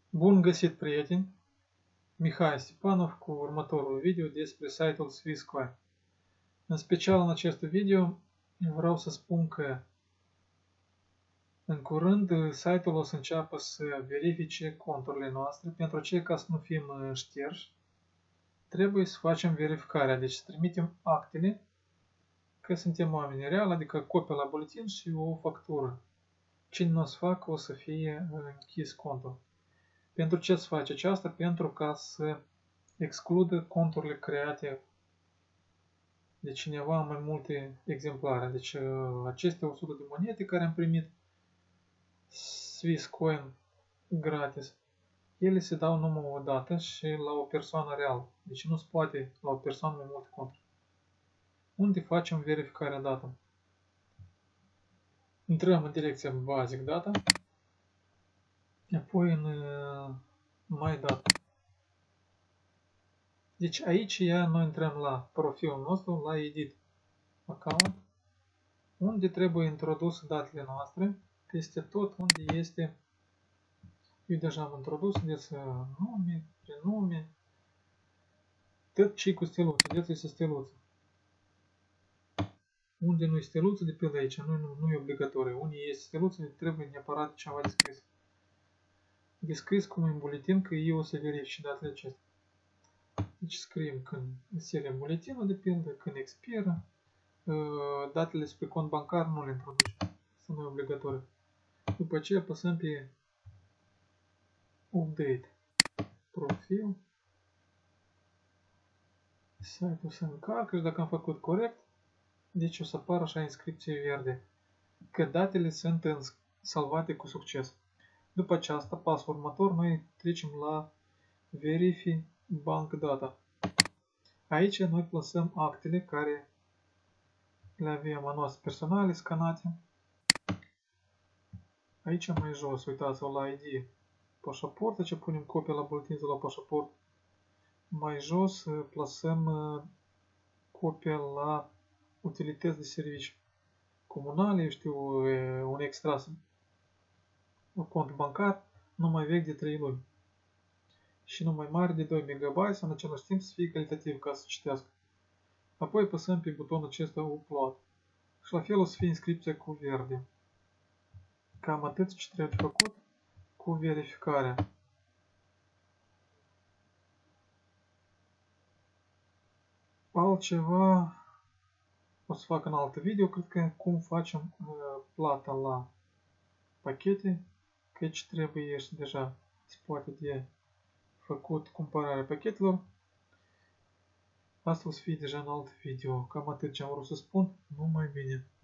Bun găsit, prieteni! Mihai Stepanov cu următorul video despre site-ul SwissSquare. În special în acest video vreau să spun că în curând site-ul o să înceapă să verifice conturile noastre. Pentru aceea, ca să nu fim șterși, trebuie să facem verificarea. Deci să trimitem actele că suntem oameni reali, adică copia la buletin și o factură. Cine nu o să facă, o să fie închis contul. Pentru ce se face aceasta? Pentru ca să excludă conturile create de cineva în mai multe exemplare. Deci aceste 100 de monede care am primit SwissCoin gratis, ele se dau numai o dată și la o persoană reală. Deci nu se poate la o persoană mai multe conturi. Unde facem verificarea dată? Intrăm în direcția Basic Data, apoi în My Data. Deci aici noi intrăm la profilul nostru, la Edit Account, unde trebuie introdus datele noastre, peste tot unde este, eu deja am introdus, deci nume, prenume, tot ce cu steluță, deci este steluță. Unde nu e steluță, de pildă aici, nu e obligatoriu. Unde este steluță, trebuie neapărat ceva descris. Descris cum în buletin, că eu o să verific datele acestea. Deci scriem când seria buletinul, de pildă, când expiră, datele spre cont bancar nu le introducem, să nu e obligatoriu. După aceea apăsăm pe Update Profil. Site-ul se încarcă și dacă am făcut corect, deci o să apară așa inscripție verde, că datele sunt salvate cu succes. După aceasta, pasul următor, noi trecem la Verify Bank Data. Aici noi plasăm actele care le avem a noastre personale scanate. Aici mai jos, uitați-vă la ID pașaport, aici punem copia la buletin de la pașaport. Mai jos plasăm copia la utilități de servicii comunale, eu știu, un extras, un cont bancar, nu mai vechi de 3 luni și nu mai mare de 2 MB, sau în același timp să fie calitativ ca să citească. Apoi apăsăm pe butonul acesta Upload și la fel o să fie inscripția cu verde. Cam atât ce trebuie făcut cu verificarea. Altceva o să fac în alt video, cred că cum facem plata la pachete, că aici trebuie și deja se poate de făcut cumpărarea pachetelor. Asta o să fie deja în alt video. Cam atât ce am vrut să spun. Numai bine!